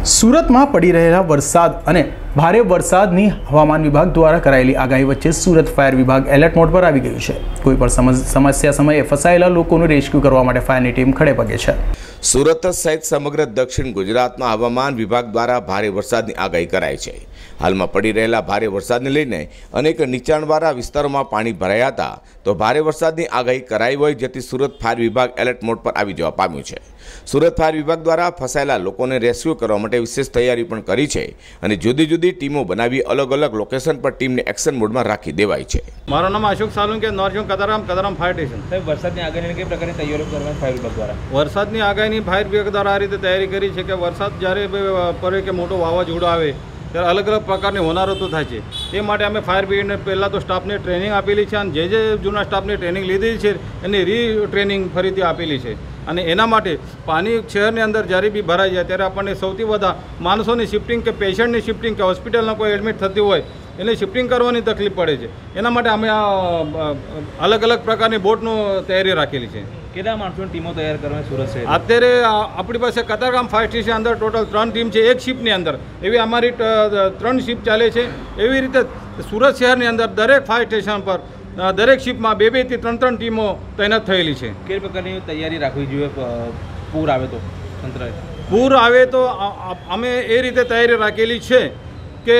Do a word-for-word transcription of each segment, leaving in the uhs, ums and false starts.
સુરતમાં પડી રહેલા વરસાદ અને ભારે વરસાદની હવામાન વિભાગ દ્વારા કરાયેલી આગાહી વચ્ચે સુરત ફાયર વિભાગ એલર્ટ મોડ પર આવી ગયું છે। કોઈ પણ સમસ્યા સમયે ફસાયેલા લોકોનું રેસ્ક્યુ કરવા માટે ફાયરની ટીમ ખડે પગે છે। સુરત સહિત સમગ્ર દક્ષિણ ગુજરાતમાં હવામાન વિભાગ દ્વારા ભારે વરસાદની આગાહી કરાઈ છે। હાલમાં પડી રહેલા ભારે વરસાદને લઈને અનેક નીચાણવાળા વિસ્તારોમાં પાણી ભરાયા હતા, તો ભારે વરસાદની આગાહી કરાઈ હોય જેથી સુરત ફાયર વિભાગ એલર્ટ મોડ પર આવી જવા પામ્યું છે। સુરત ફાયર વિભાગ દ્વારા ફસાયેલા લોકોને રેસ્ક્યુ કરવા માટે વિશેષ તૈયારી પણ કરી છે અને જુદી જુદી ટીમો બનાવી અલગ અલગ લોકેશન પર ટીમને એક્શન મોડમાં રાખી દેવાઈ છે। મારું નામ Ashok Salunke, north Katargam Katargam fire station. સાહેબ, વરસાદની આગાહીની કઈ પ્રકારની તૈયારીઓ કરવા ફાયર વિભાગ દ્વારા વરસાદની આગાહીની ફાયર વિભાગ દ્વારા આ રીતે તૈયારી કરી છે કે વરસાદ જ્યારે પડે કે મોટો વાવાઝોડું આવે ત્યારે અલગ અલગ પ્રકારની હોનારતો થાય છે। તે માટે અમે ફાયર બ્રિગેડને પહેલાં તો સ્ટાફને ટ્રેનિંગ આપેલી છે અને જે જે જૂના સ્ટાફને ટ્રેનિંગ લીધી છે એની રી ટ્રેનિંગ ફરીથી આપેલી છે અને એના માટે પાણી શહેરની અંદર જ્યારે બી ભરાઈ જાય ત્યારે આપણને સૌથી વધારે માણસોની શિફ્ટિંગ કે પેશન્ટની શિફ્ટિંગ કે હોસ્પિટલમાં કોઈ એડમિટ થતી હોય એને શિફ્ટિંગ કરવાની તકલીફ પડે છે। એના માટે અમે આ અલગ અલગ પ્રકારની બોટનું તૈયારી રાખેલી છે। કેટલા માણસોની ટીમો તૈયાર કરવાની સુરત છે? અત્યારે આપણી પાસે કતારગામ ફાયર સ્ટેશન અંદર ટોટલ ત્રણ ટીમ છે, એક શિપની અંદર એવી અમારી ત્રણ શિપ ચાલે છે। એવી રીતે સુરત શહેરની અંદર દરેક ફાયર સ્ટેશન પર દરેક શિપમાં બે બે થી ત્રણ ત્રણ ટીમો તૈનાત થયેલી છે। કઈ પ્રકારની તૈયારી રાખવી જોઈએ પૂર આવે તો? તંત્રએ પૂર આવે તો અમે એ રીતે તૈયારી રાખેલી છે કે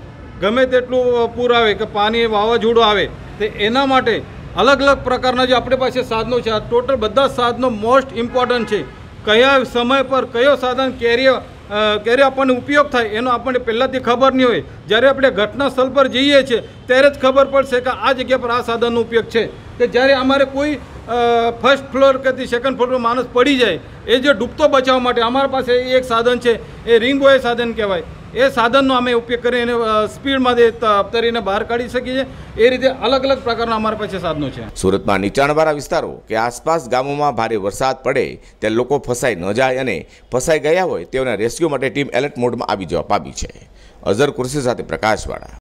ગમે તેટલું પૂર આવે કે પાણી વાવાઝોડું આવે તો એના માટે અલગ અલગ પ્રકારના જે આપણી પાસે સાધનો છે, આ ટોટલ બધા સાધનો મોસ્ટ ઇમ્પોર્ટન્ટ છે। કયા સમય પર કયો સાધન કેરી ક્યારે આપણને ઉપયોગ થાય એનો આપણને પહેલાંથી ખબર નહીં હોય। જ્યારે આપણે ઘટના સ્થળ પર જઈએ છીએ ત્યારે જ ખબર પડશે કે આ જગ્યા પર આ સાધનનો ઉપયોગ છે। કે જ્યારે અમારે કોઈ ફર્સ્ટ ફ્લોર કે સેકન્ડ ફ્લોર પર માણસ પડી જાય એ જે ડૂબતો બચાવવા માટે અમારા પાસે એક સાધન છે, એ રિંગ બોય સાધન કહેવાય। એ સાધનનો અમે ઉપયોગ કરીને સ્પીડમાં તરીને બહાર કાઢી શકીએ છીએ। એ રીતે અલગ અલગ પ્રકારના અમારા પાસે સાધનો છે। સુરતમાં નીચાણવાળા વિસ્તારો કે આસપાસ ગામોમાં ભારે વરસાદ પડે ત્યારે લોકો ફસાઈ ન જાય અને ફસાઈ ગયા હોય તેઓના રેસ્ક્યુ માટે ટીમ એલર્ટ મોડમાં આવી જવા પામી છે। અઝર કુર્સી સાથે પ્રકાશવાળા।